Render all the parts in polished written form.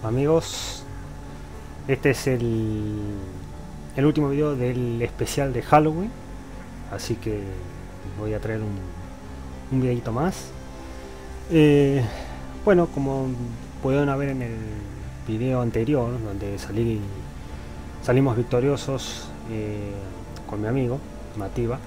amigos, este es el último video del especial de Halloween, así que voy a traer un videito más. Bueno, como pudieron ver en el video anterior, donde salimos victoriosos con mi amigo Mativa,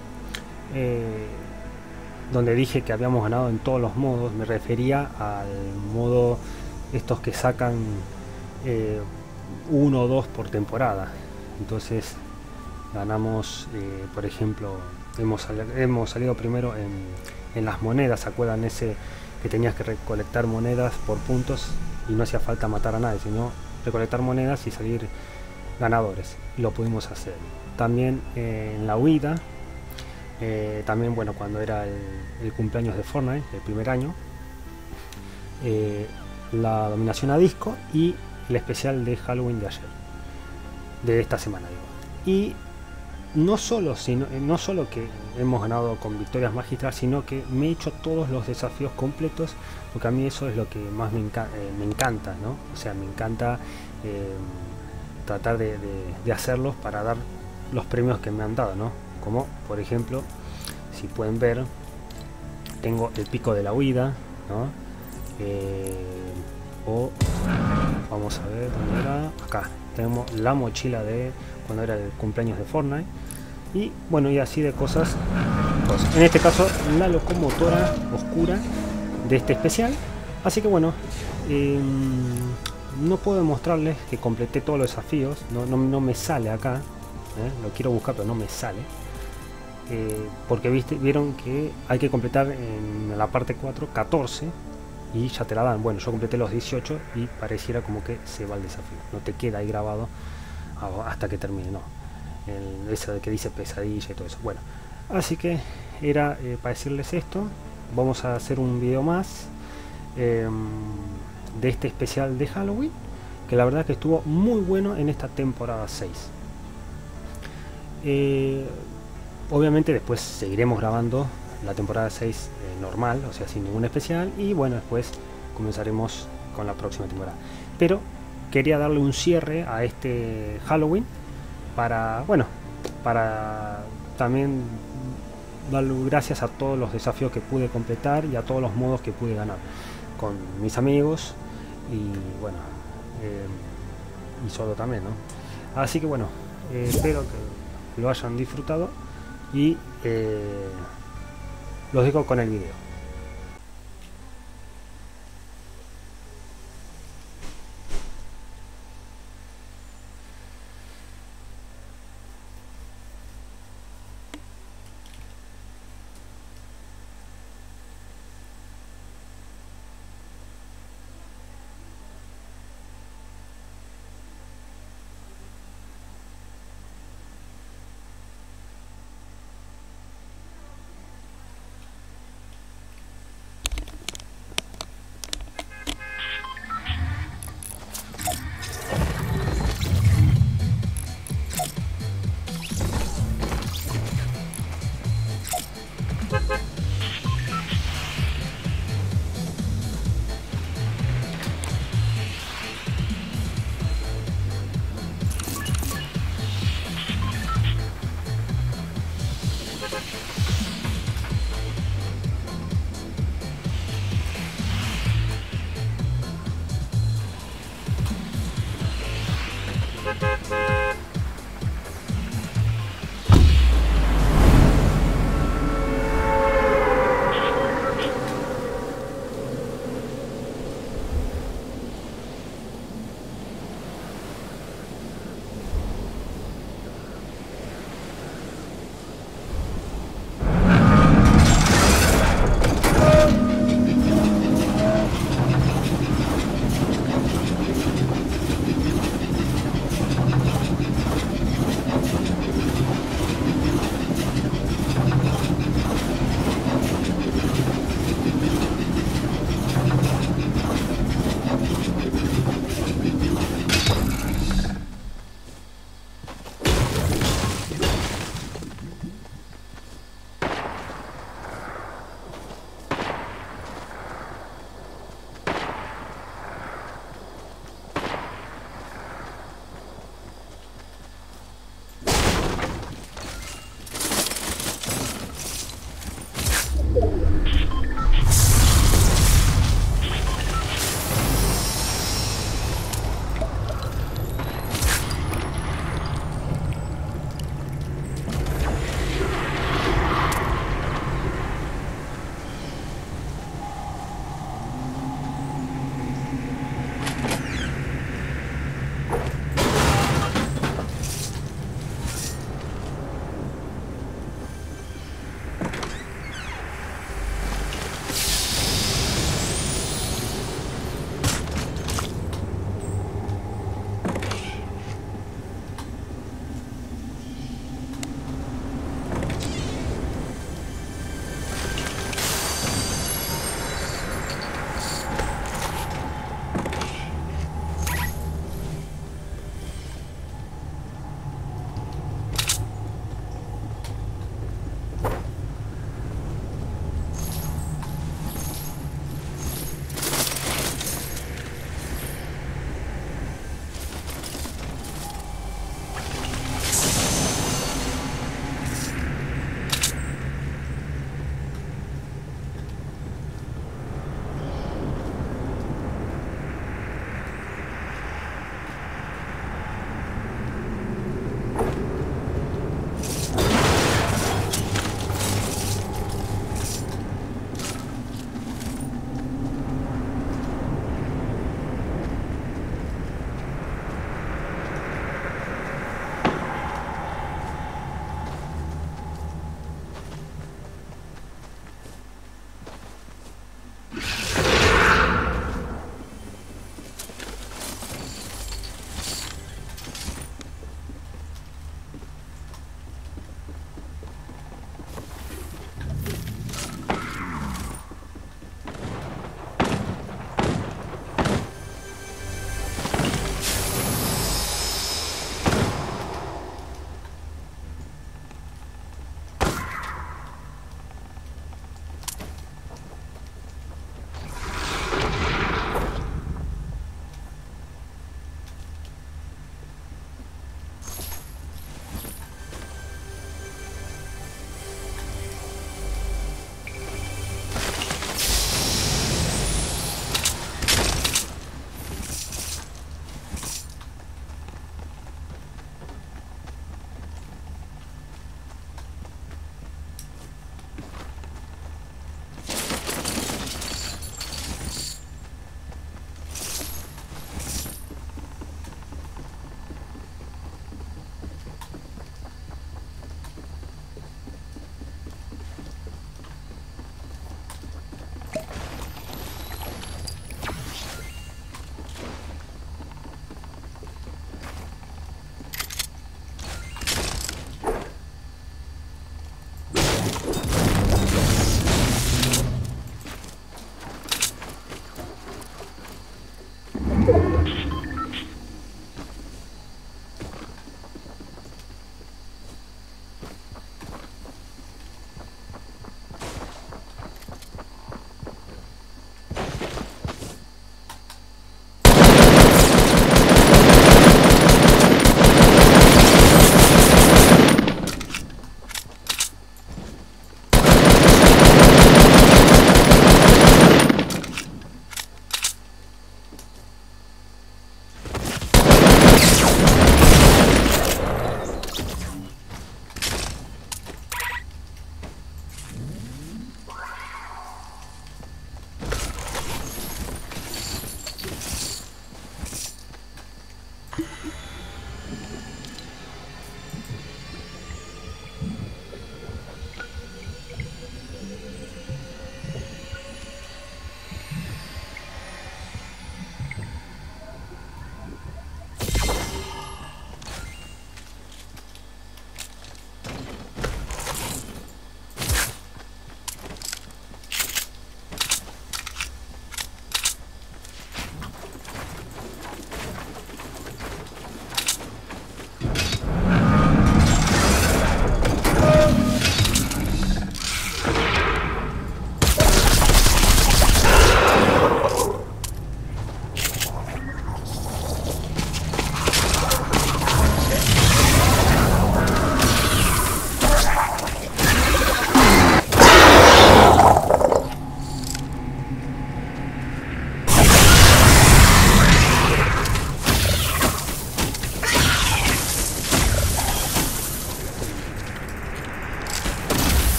donde dije que habíamos ganado en todos los modos. Me refería al modo estos que sacan uno o dos por temporada. Entonces ganamos, por ejemplo, hemos salido primero en las monedas. ¿Se acuerdan ese que tenías que recolectar monedas por puntos y no hacía falta matar a nadie, sino recolectar monedas y salir ganadores? Lo pudimos hacer. También en la huida, también, bueno, cuando era el cumpleaños de Fortnite, el primer año, la dominación a disco y el especial de Halloween de ayer, de esta semana, digo. Y no solo que hemos ganado con victorias magistrales, sino que me he hecho todos los desafíos completos, porque a mí eso es lo que más me encanta, ¿no? O sea, me encanta tratar de hacerlos para dar los premios que me han dado, ¿no? Como por ejemplo, si pueden ver, tengo el pico de la huida, ¿no? O vamos a ver dónde era. Acá tenemos la mochila de cuando era el cumpleaños de Fortnite. Y bueno, y así de cosas. En este caso, la locomotora oscura de este especial. Así que bueno, no puedo mostrarles que completé todos los desafíos. No me sale acá. Lo quiero buscar, pero no me sale. Porque vieron que hay que completar en la parte 4 14 y ya te la dan. Bueno, yo completé los 18 y pareciera como que se va el desafío, no te queda ahí grabado hasta que termine, no, eso de que dice pesadilla y todo eso. Bueno, así que era para decirles esto. Vamos a hacer un video más de este especial de Halloween, que la verdad que estuvo muy bueno en esta temporada 6. Obviamente después seguiremos grabando la temporada 6 normal, o sea, sin ningún especial, y bueno, después comenzaremos con la próxima temporada. Pero quería darle un cierre a este Halloween para, bueno, para también darle gracias a todos los desafíos que pude completar y a todos los modos que pude ganar con mis amigos y bueno, y solo también, ¿no? Así que bueno, espero que lo hayan disfrutado y los dejo con el video.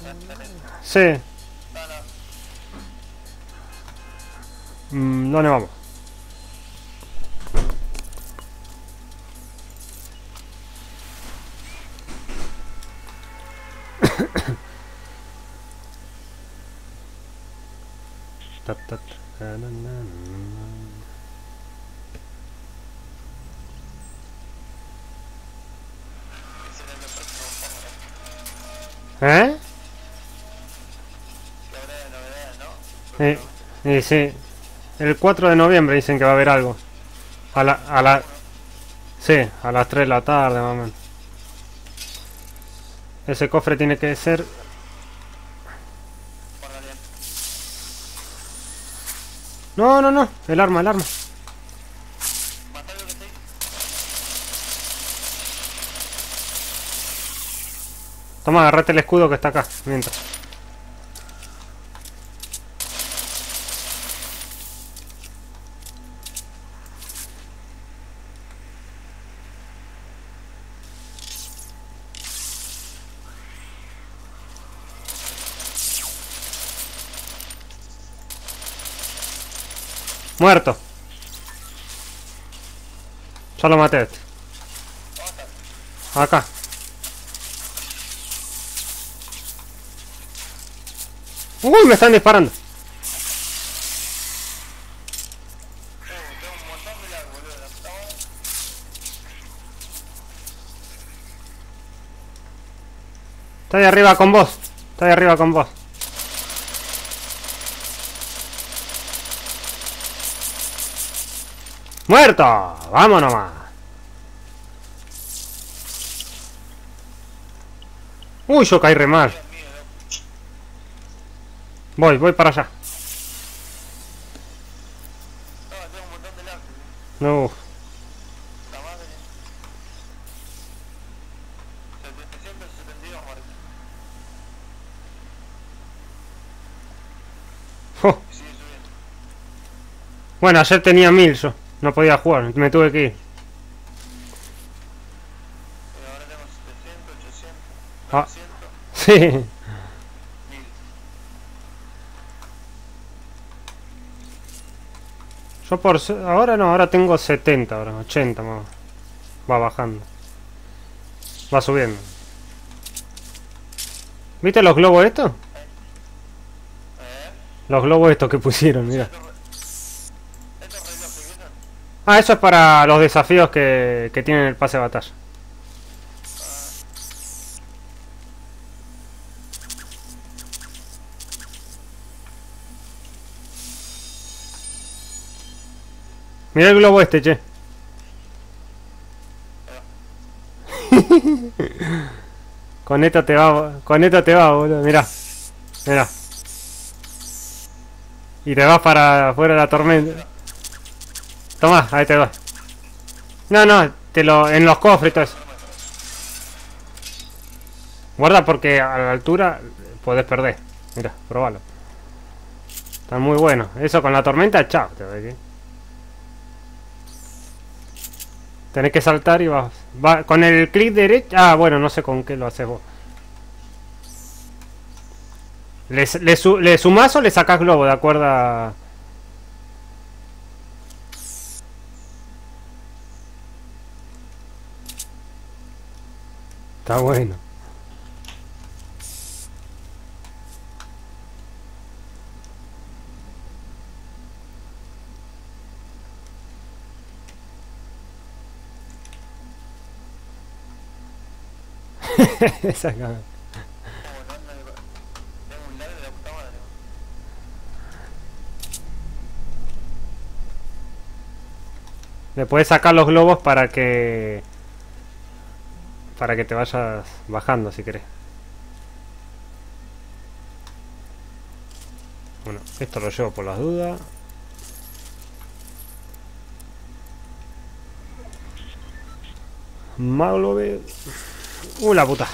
Sí. ¿Dónde vamos? ¿Eh? Sí. El 4 de noviembre dicen que va a haber algo. Sí, a las 3 de la tarde, más o menos. Ese cofre tiene que ser... No, no, no. El arma, el arma. Toma, agarrate el escudo que está acá. Mientras. Muerto. Ya lo maté. Acá. Uy, me están disparando. Está ahí arriba con vos. Está ahí arriba con vos. ¡Muerto! ¡Vamos nomás! Uy, yo caí re mal. Voy para allá. No. Oh. Bueno, ayer tenía 1000 yo. No podía jugar, me tuve que ir. Ah, sí. Yo ahora no, ahora tengo 70, ahora 80 más. Va bajando. Va subiendo. ¿Viste los globos estos? Los globos estos que pusieron, mira. Ah, eso es para los desafíos que tienen el pase de batalla. Mira el globo este, che. Con esta te va, boludo. Mirá. Mirá. Y te vas para afuera de la tormenta. Toma, ahí te va. No, no, en los cofres y todo eso. Guarda porque a la altura podés perder. Mira, probalo. Están muy buenos. Eso con la tormenta, chao. Tenés que saltar y vas. Con el clic derecho. Ah, bueno, no sé con qué lo haces vos. ¿Le sumás o le sacás globo de acuerdo a... Está bueno. Esa cara. Le puedes sacar los globos para que te vayas bajando si querés. Bueno, esto lo llevo por las dudas. Maglove. La puta.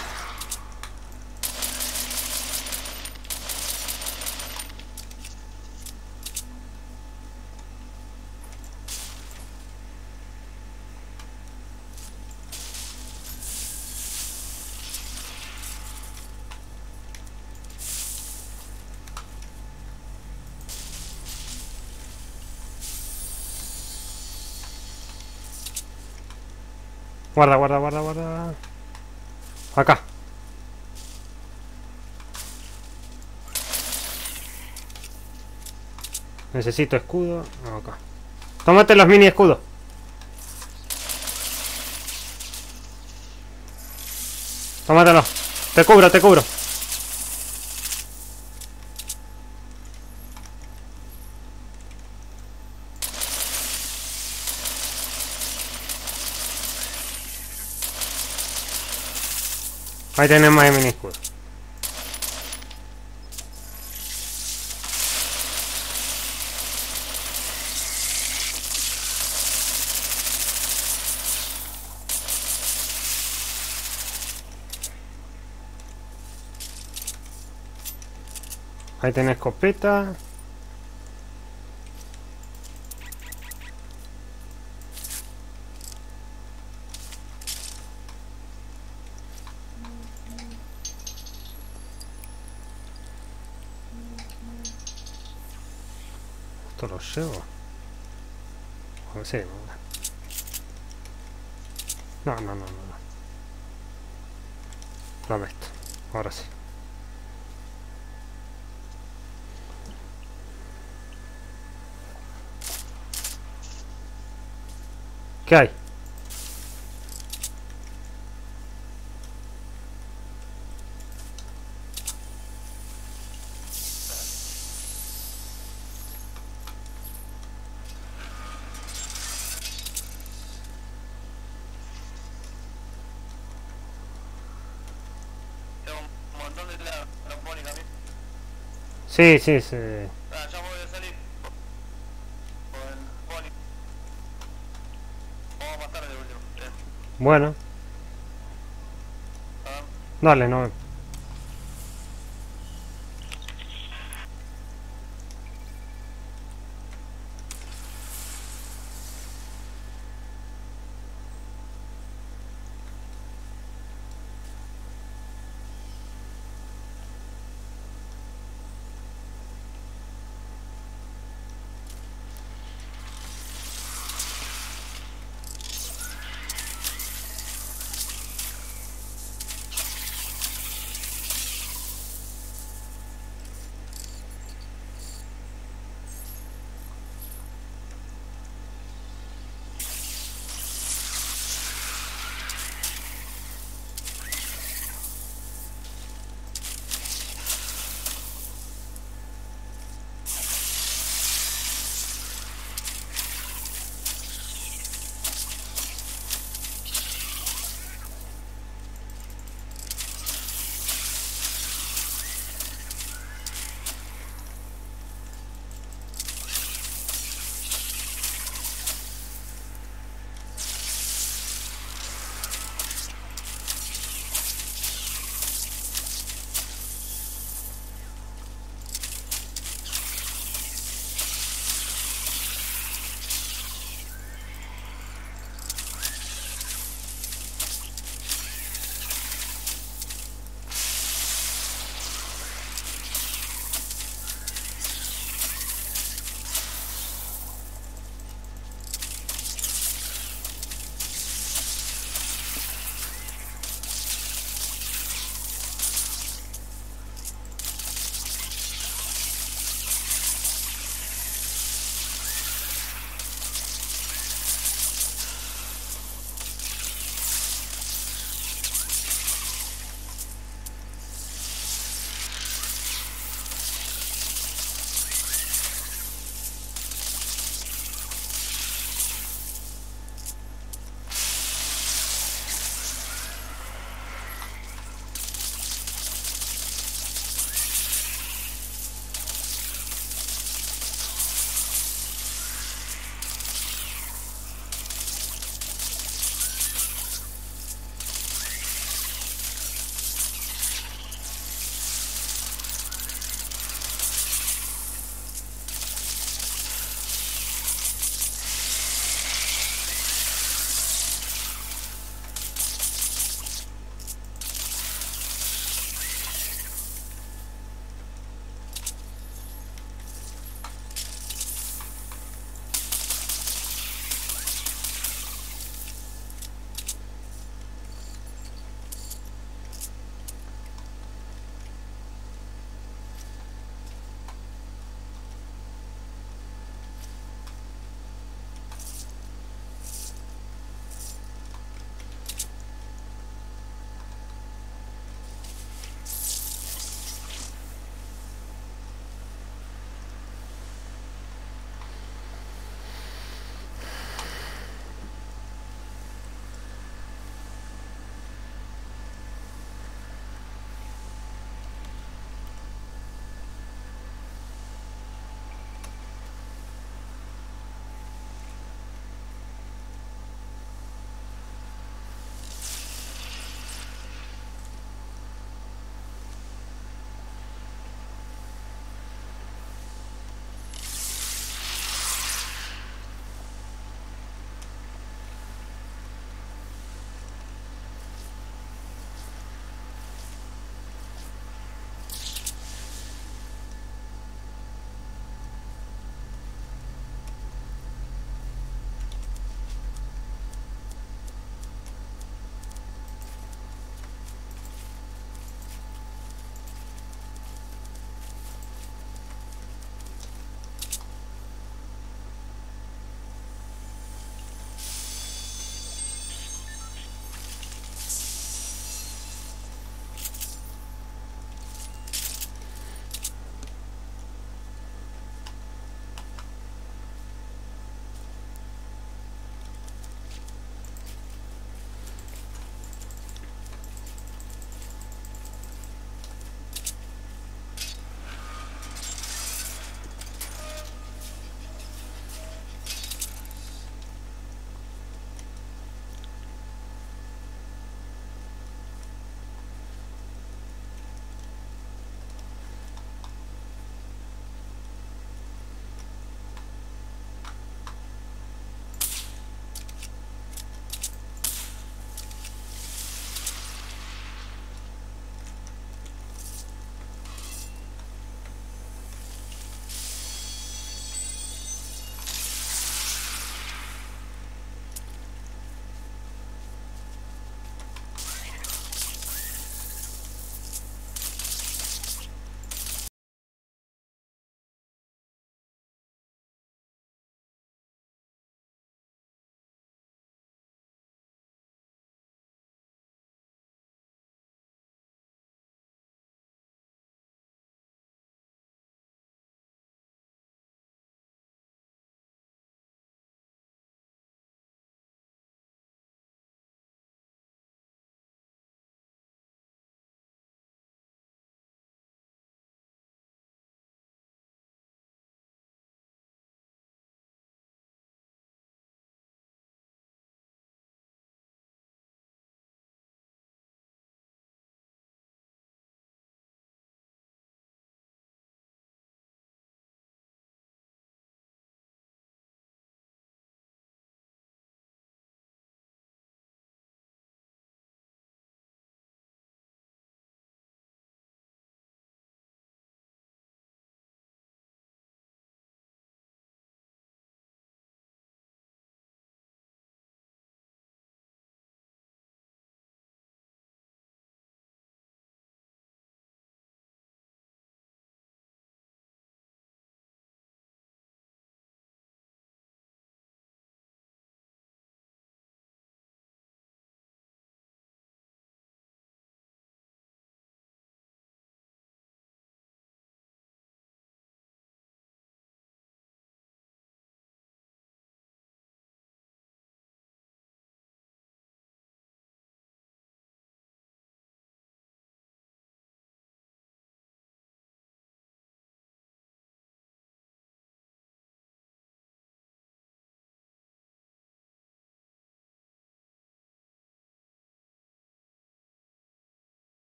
Guarda, guarda, guarda, guarda. Acá. Necesito escudo. Acá. Tómate los mini escudos. Tómatelo. Te cubro, te cubro. Ahí tenemos el mini escudo. Ahí tenés escopeta. Esto lo llevo. A ver si... No, no, no, no. Dame esto. Ahora sí. ¿Qué hay? Tengo un montón de tela trombónica a mí. Sí, sí, sí. Ya voy a salir con el pony. Vamos más tarde de último. Bueno, Ah, dale, no.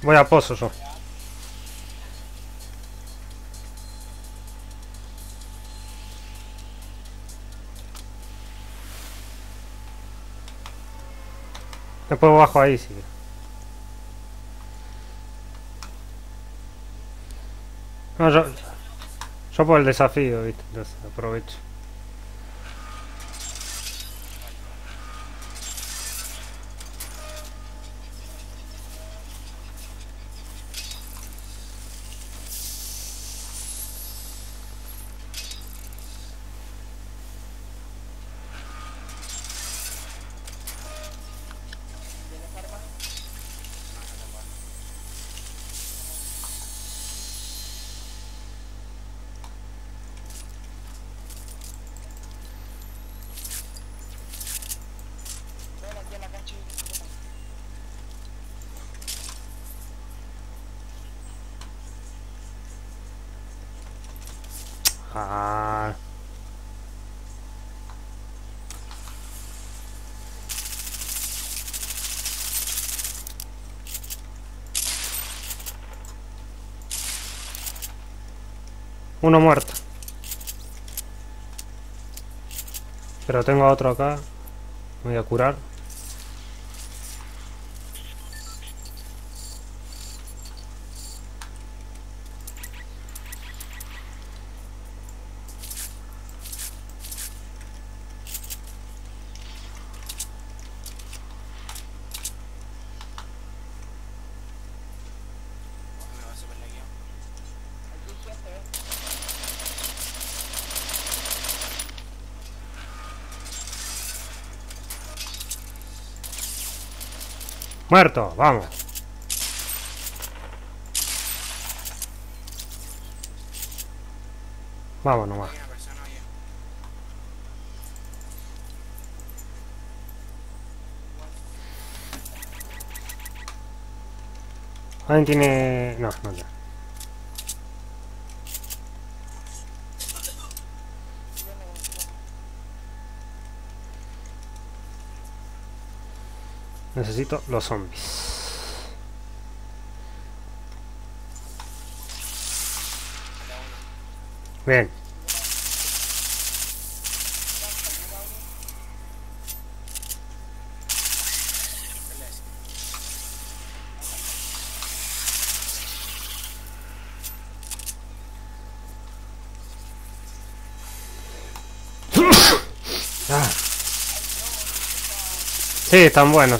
Voy a pozo yo. Después bajo ahí, sí. No, yo por el desafío, ¿viste? Entonces aprovecho. Ven aquí en la cancha y Ah, uno muerto. Pero tengo a otro acá. Me voy a curar. me va a super la guión. Aquí hay gente, ¿eh? Muerto, vamos. Vamos nomás. Hay una persona ahí. ¿Alguien tiene...? No, no, no. Necesito los zombies. Bien. Ah. Sí, están buenos.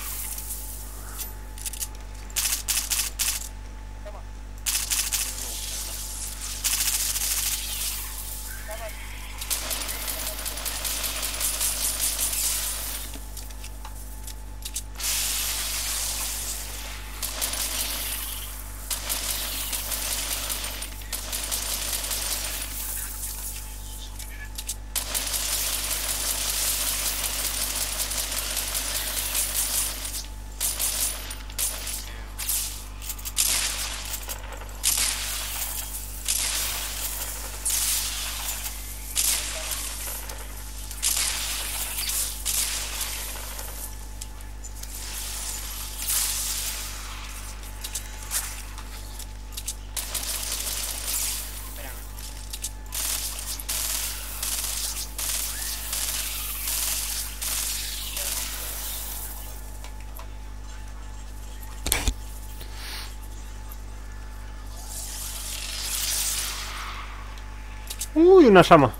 Uy, una llama.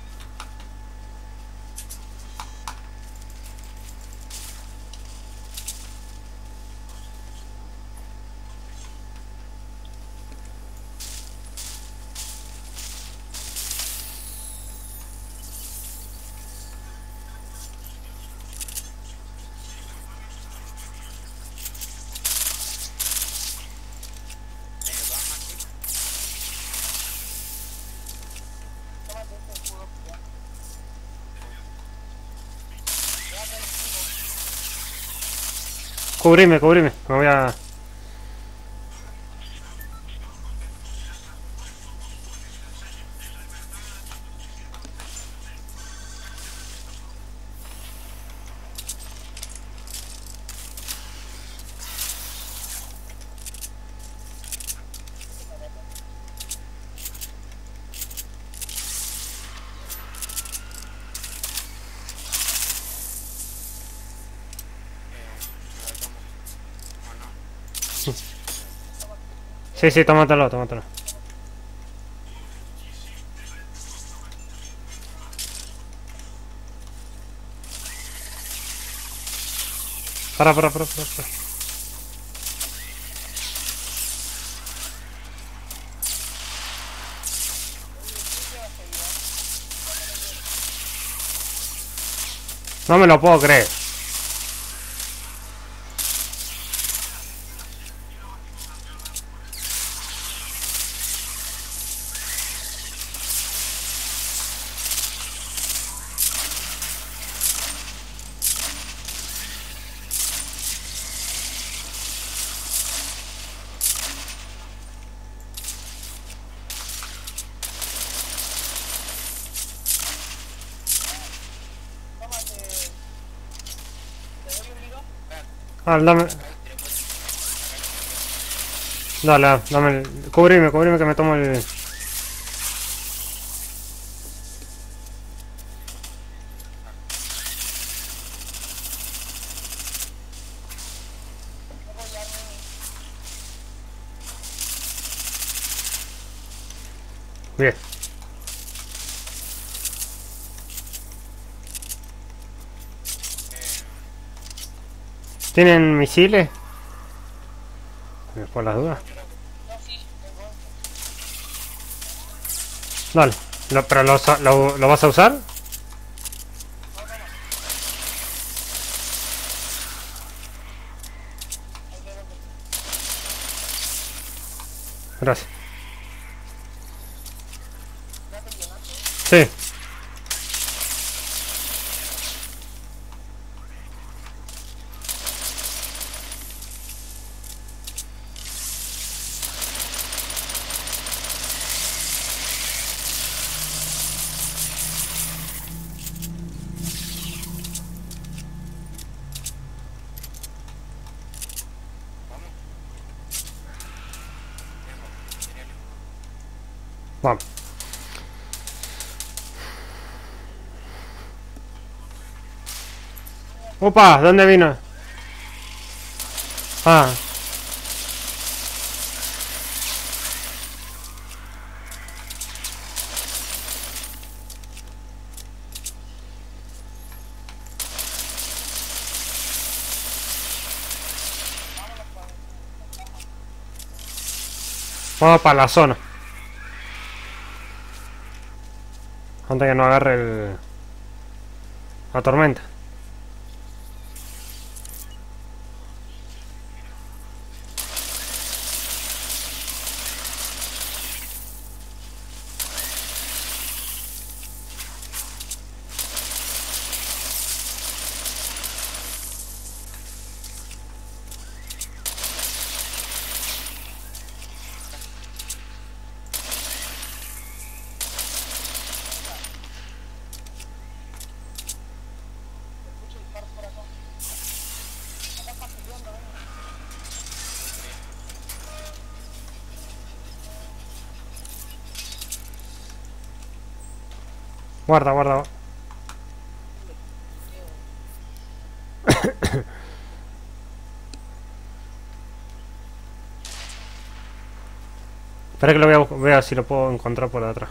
Cubrime, cubrime. Me voy a... Sí, sí, tómatelo, tómatelo. Para. No me lo puedo creer. Ah, dame. Dale, dame el... Cubrime que me tomo el... Bien. ¿Tienen misiles? Por las dudas. Dale. ¿Pero lo vas a usar? Gracias. Sí. Vamos. Opa, ¿dónde vino? Ah, vamos para la zona. Antes que no agarre la tormenta. Guarda. Espera que lo voy a ver si lo puedo encontrar por atrás.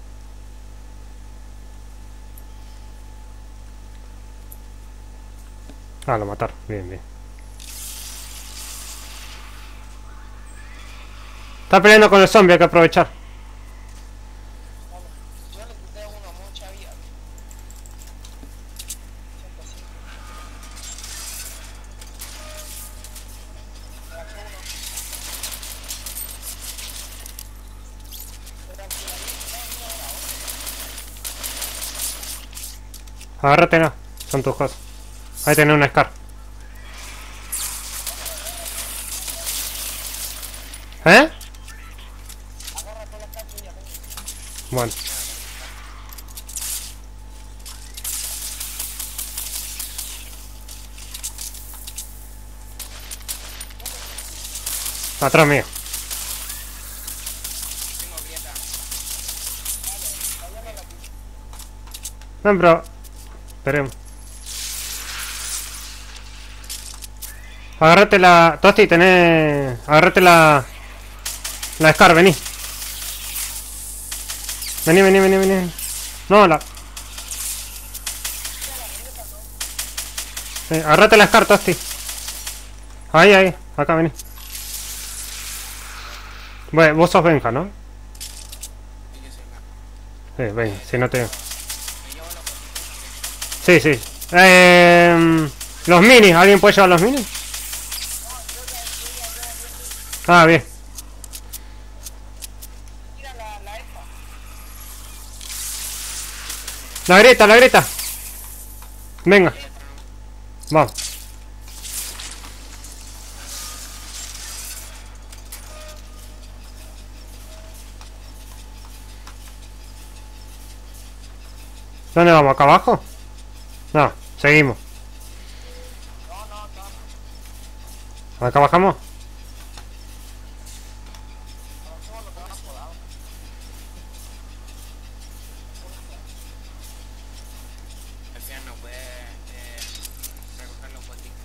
Ah, lo mataron. Bien. Está peleando con el zombie, hay que aprovechar. Agárrate, no. Son tus cosas. Ahí tenés una Scar. ¿Eh? Bueno. Atrás mío. No, pero... Esperemos. Agárrate la... Tosti, tenés... Agárrate la... La Scar, vení. Vení, vení, vení, vení. No, la... agarrate la Scar, Tosti. Ahí, ahí. Acá, vení. Bueno, vos sos Benja, ¿no? Ven, si no te... Sí, sí. Los minis, ¿alguien puede llevar los minis? Ah, bien. La grieta, la grieta. Venga. Vamos. ¿Dónde vamos? ¿Acá abajo? No, seguimos. ¿Acá bajamos? Al final no puede recoger los botiquines.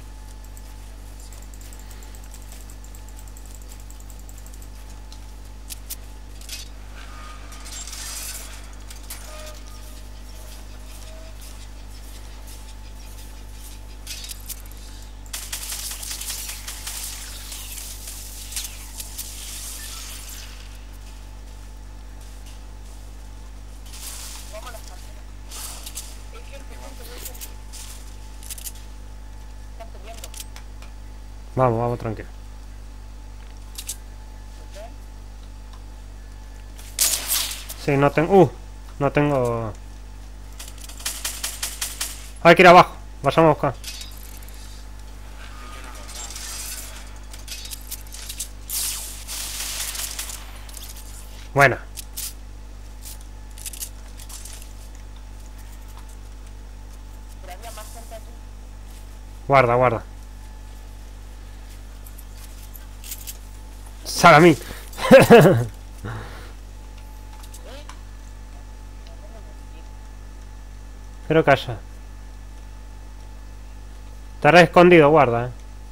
Vamos, vamos, tranquilo. Sí, no tengo... no tengo... Hay que ir abajo. Vayamos a buscar. Buena. Guarda, guarda. Salamín. Pero calla. Estará escondido, guarda,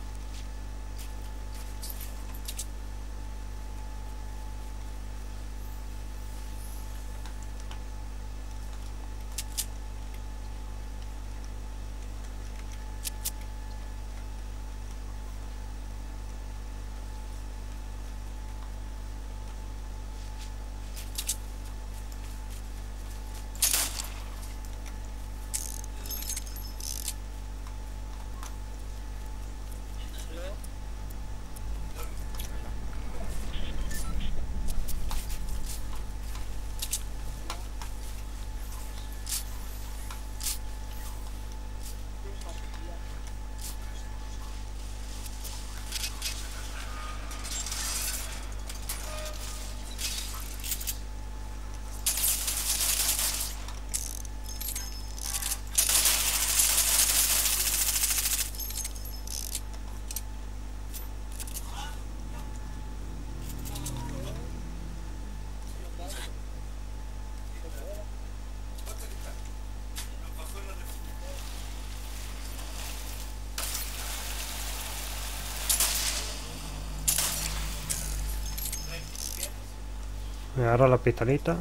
Me agarro la pistolita.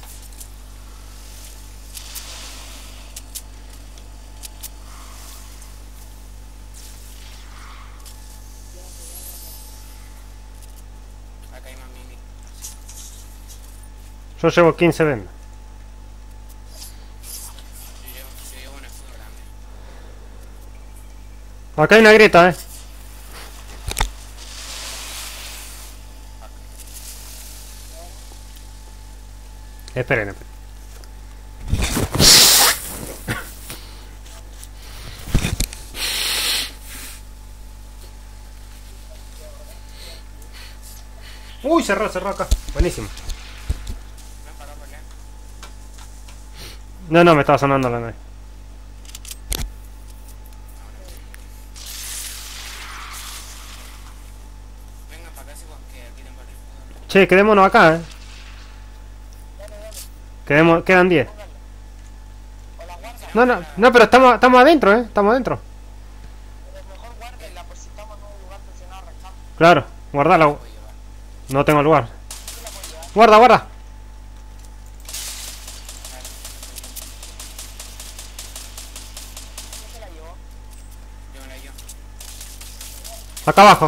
Acá hay más mini. Yo llevo 15 vendas. Yo llevo un escudo grande. Acá hay una grieta, Esperen, esperen. Uy, cerró, cerró acá. Buenísimo. ¿No paró a pelear? No, no, me estaba sonando la nave. Venga para acá si vos que aquí tengo el escudo. Che, quedémonos acá, Quedan 10. No, no, no, pero estamos adentro, Estamos adentro. Pero mejor guárdenla por si estamos en un lugar presionado arrancamos. Claro, guardala. Voy a llevar. No tengo lugar. Guarda, guarda. Yo me la llevo. Acá abajo.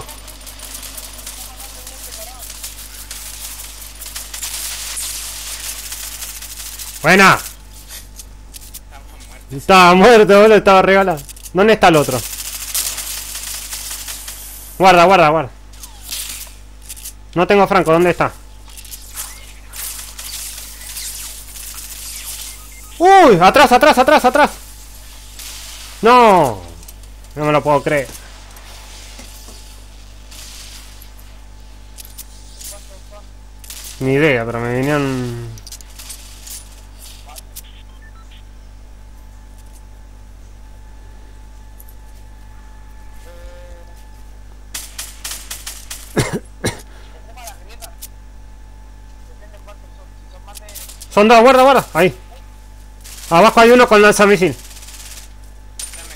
Buena. Estamos muertos. Estaba muerto, boludo. Estaba regalado. ¿Dónde está el otro? Guarda, guarda, guarda. No tengo Franco. ¿Dónde está? ¡Uy! ¡Atrás, atrás, atrás, atrás! ¡No! No me lo puedo creer. Ni idea, pero me vinieron... Son dos, guarda, guarda. Ahí. Abajo hay uno con lanzamisil. Dame,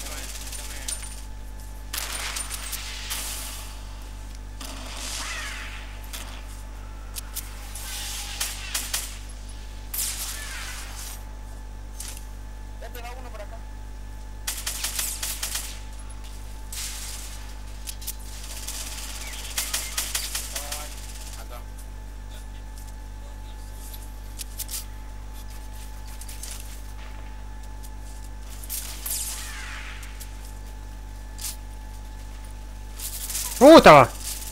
acá. Estaba.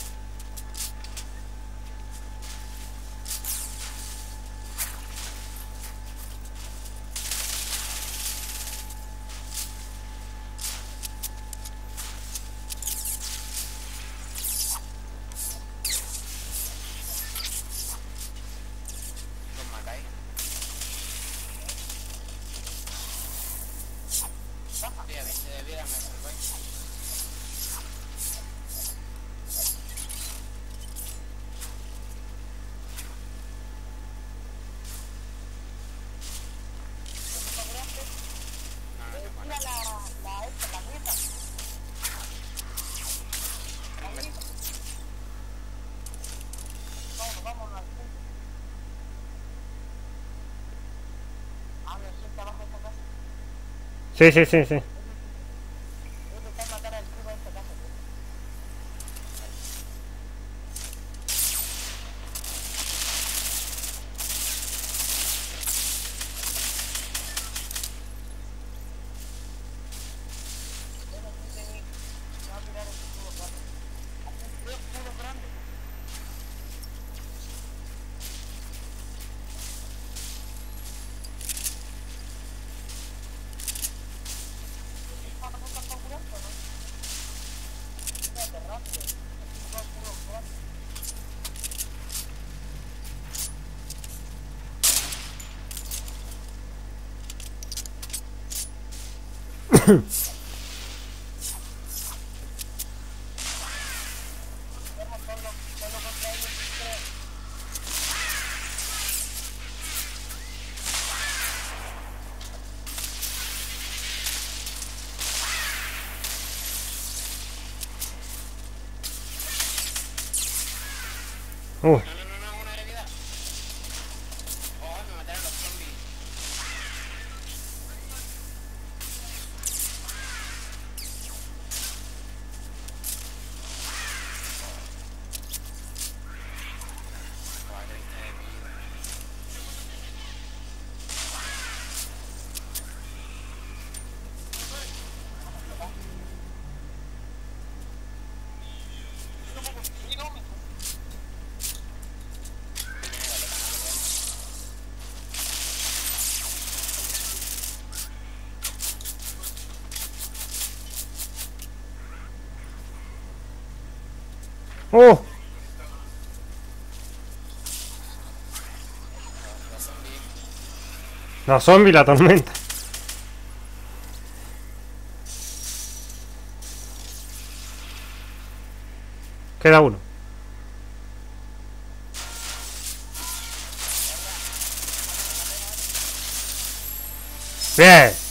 Los matáis. Tía, 20 de vida me salváis. No, no te mueras. Sí, sí, sí, sí. No, una de vida. Oh, me mataron los zombies. Oh, 30 de vida. ¡Oh! Los zombies. La zombie, la tormenta. Queda uno. Bien.